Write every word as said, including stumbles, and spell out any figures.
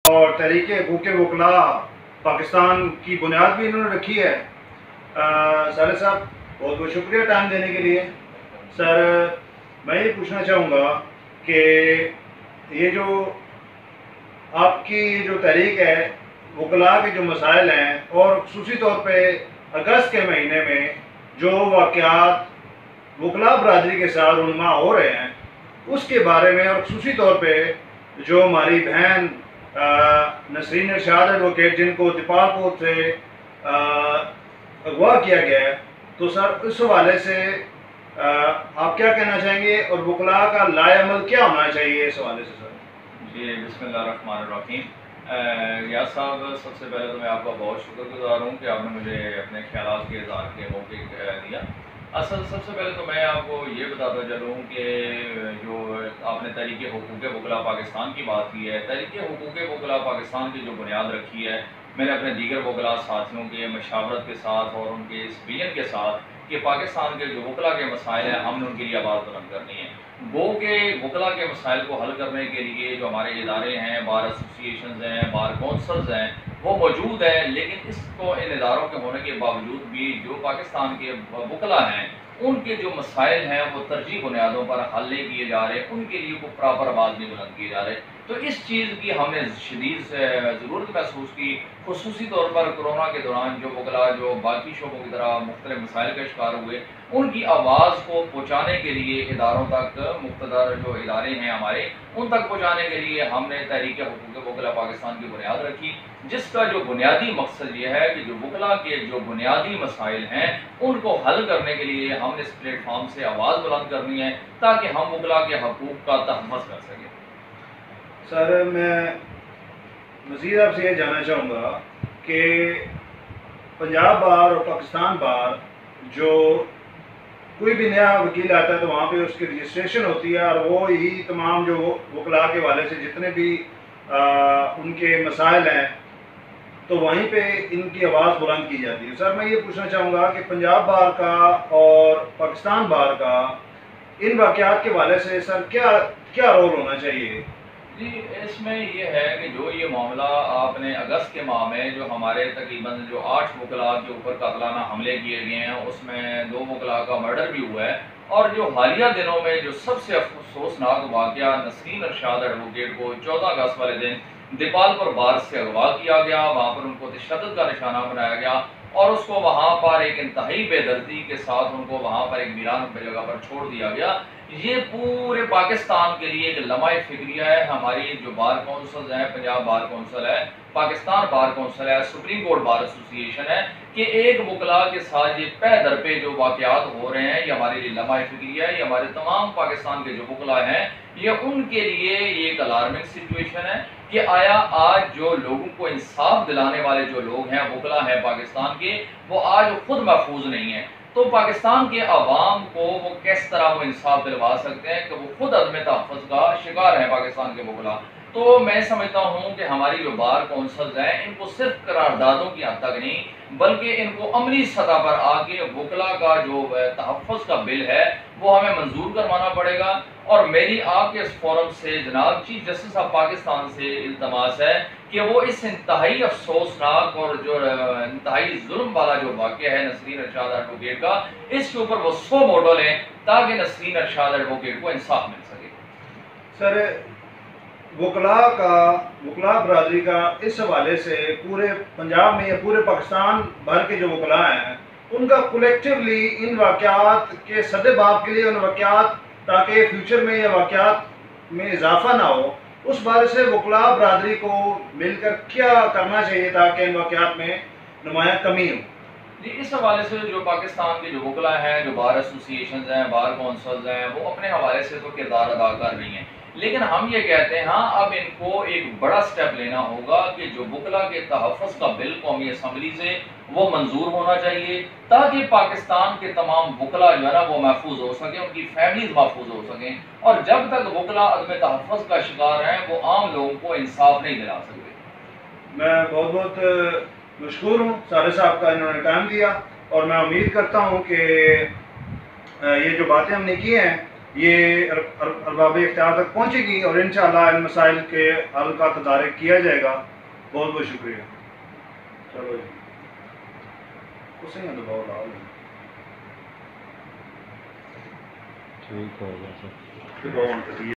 اور تحریک حقوق وکلاء پاکستان کی بنیاد بھی انہوں نے رکھی ہے۔ صالح صاحب بہت بہت شکریہ ٹائم دینے کے لیے۔ سر میں یہ پوچھنا چاہوں گا کہ یہ جو آپ کی جو تحریک ہے وکلاء کے جو مسائل ہیں اور خصوصی طور پہ اگست کے مہینے میں جو واقعات وکلاء برادری کے ساتھ رونما ہو رہے ہیں اس کے بارے میں، اور خصوصی طور پہ جو ہماری بہن نسرین ارشاد ایڈوکیٹ جن کو دیپال پور سے اغوا کیا گیا ہے، تو سر اس حوالے سے آپ کیا کہنا چاہیں گے اور وکلاء کا لائے عمل کیا ہونا چاہیے اس حوالے سے؟ سر جی بسم اللہ الرحمن الرحیم۔ یار صاحب سب سے پہلے تو میں آپ کا بہت شکر گزار ہوں کہ آپ نے مجھے اپنے خیالات کے اظہار کے موقع دیا۔ اصل سب سے پہلے تو میں آپ کو یہ بتاتا چلوں کہ جو آپ نے تحریک حقوق وکلاء پاکستان کی بات کی ہے، تحریک حقوق وکلاء پاکستان کی جو بنیاد رکھی ہے، میں نے اپنے دیگر وکلاء ساتھیوں کے مشاورت کے ساتھ اور ان کے اس ویژن کے ساتھ کہ پاکستان کے جو وکلاء کے مسائل ہیں ہم نے ان کے لیے آواز بلند کرنی ہے۔ وہ کہ وکلاء کے مسائل کو حل کرنے کے لیے جو ہمارے ادارے ہیں، بار ایسوسیشنز ہیں، بار کونسلز ہیں، وہ موجود ہیں، لیکن اس کو ان اداروں کے ہونے کے باوجود بھی جو پاکستان کے وکلاء ہیں ان کے جو مسائل ہیں وہ ترجیح بنیادوں پر حل نہیں کیے جا رہے، ان کے لیے کوئی پراپر آواز نہیں بلند کیے جا رہے۔ تو اس چیز کی ہم نے شدید ضرورت محسوس کی، خصوصی طور پر کرونا کے دوران جو وکلاء جو باقی شعبوں کی طرح مختلف مسائل کا شکار ہوئے، ان کی آواز کو پہنچانے کے لیے اداروں تک، مقتدر جو ادارے ہیں ہمارے ان تک پہنچانے کے لیے ہم نے تحریک حقوق وکلاء پاکستان کی بنیاد رکھی، جس کا جو بنیادی مقصد یہ ہے کہ جو وکلاء کے جو بنیادی مسائل ہیں ان کو حل کرنے کے لیے ہم نے اس پلیٹ فارم سے آواز بلند کرنی ہے تاکہ ہم وکلاء کے حقوق کا تحفظ کر سکیں۔ سر میں مزید آپ سے یہ جاننا چاہوں گا کہ پنجاب بار اور پاکستان بار جو کوئی بھی نیا وکیل آتا ہے تو وہاں پہ اس کی رجسٹریشن ہوتی ہے اور وہ ہی تمام جو وکلاء کے حوالے سے جتنے بھی ان کے مسائل ہیں تو وہیں پہ ان کی آواز بلند کی جاتی ہے۔ سر میں یہ پوچھنا چاہوں گا کہ پنجاب بار کا اور پاکستان بار کا ان واقعات کے حوالے سے سر کیا کیا رول ہونا چاہیے؟ جی اس میں یہ ہے کہ جو یہ معاملہ آپ نے اگست کے ماہ میں جو ہمارے تقریباً جو آٹھ وکلاء کے اوپر قاتلانہ حملے کیے گئے ہیں اس میں دو وکلاء کا مرڈر بھی ہوا ہے، اور جو حالیہ دنوں میں جو سب سے افسوسناک واقعہ نسرین ارشاد ایڈوکیٹ کو چودہ اگست والے دن دیپال پور بار سے اغوا کیا گیا، وہاں پر ان کو تشدد کا نشانہ بنایا گیا اور اس کو وہاں پر ایک انتہائی بے دردی کے ساتھ ان کو وہاں پر ایک ویران جگہ پر چھوڑ دیا گیا۔ یہ پورے پاکستان کے لیے ایک لمحہ فکریہ ہے۔ ہماری جو بار کونسلز ہیں، پنجاب بار کونسل ہے، پاکستان بار کونسل ہے، سپریم کورٹ بار ایسوسیشن ہے، کہ ایک وکلاء کے ساتھ یہ پہ در پہ جو واقعات ہو رہے ہیں یہ ہمارے لیے لمحہ فکریہ ہے۔ یہ ہمارے تمام پاکستان کے جو وکلاء ہیں یہ ان کے لیے یہ ایک الارمنگ سچویشن ہے کہ آیا آج جو لوگوں کو انصاف دلانے والے جو لوگ ہیں، وکلاء ہیں پاکستان کے، وہ آج خود محفوظ نہیں ہیں، تو پاکستان کے عوام کو وہ کس طرح وہ انصاف دلوا سکتے ہیں کہ وہ خود عدم تحفظ کا شکار ہیں پاکستان کے وکلاء۔ تو میں سمجھتا ہوں کہ ہماری جو بار کونسلز ہیں ان کو صرف قراردادوں کی حد تک نہیں بلکہ ان کو عملی سطح پر آ کے وکلاء کا جو تحفظ کا بل ہے وہ ہمیں منظور کروانا پڑے گا۔ اور میری آپ کے اس فورم سے جناب چیف جسٹس آف پاکستان سے التماس ہے کہ وہ اس انتہائی افسوسناک اور جو انتہائی ظلم والا جو واقعہ ہے نسرین ارشاد ایڈوکیٹ کا، اس کے اوپر وہ سو موڈو لیں تاکہ نسرین ارشاد ایڈوکیٹ کو انصاف مل سکے۔ سر وکلاء کا وکلاء برادری کا اس حوالے سے پورے پنجاب میں یا پورے پاکستان بھر کے جو وکلاء ہیں ان کا کولیکٹیولی ان واقعات کے سد باب کے لیے ان واقعات تاکہ فیوچر میں یہ واقعات میں اضافہ نہ ہو، اس بارے سے وکلاء برادری کو مل کر کیا کرنا چاہیے تاکہ ان واقعات میں نمایاں کمی ہو؟ جی اس حوالے سے جو پاکستان کے جو وکلاء ہیں، جو بار ایسوسیشنز ہیں، بار کونسلز ہیں، وہ اپنے حوالے سے تو کردار ادا کر رہی ہیں، لیکن ہم یہ کہتے ہیں ہاں اب ان کو ایک بڑا سٹیپ لینا ہوگا کہ جو وکلاء کے تحفظ کا بل قومی اسمبلی سے وہ منظور ہونا چاہیے تاکہ پاکستان کے تمام وکلاء جو ہے نا وہ محفوظ ہو سکیں، ان کی فیملیز محفوظ ہو سکیں، اور جب تک وکلاء عدم تحفظ کا شکار ہیں وہ عام لوگوں کو انصاف نہیں دلا سکتے۔ میں بہت بہت مشکور ہوں صالح صاحب کا، انہوں نے ٹائم دیا، اور میں امید کرتا ہوں کہ یہ جو باتیں ہم نے کی ہیں یہ ار- ار- ارباب اختیار تک پہنچے گی اور انشاءاللہ ان مسائل کے حل کا تدارک کیا جائے گا. بہت بہت شکریہ. چلو جی اسے نہ دباؤ لاؤ ٹھیک ہو گیا سر. دباؤ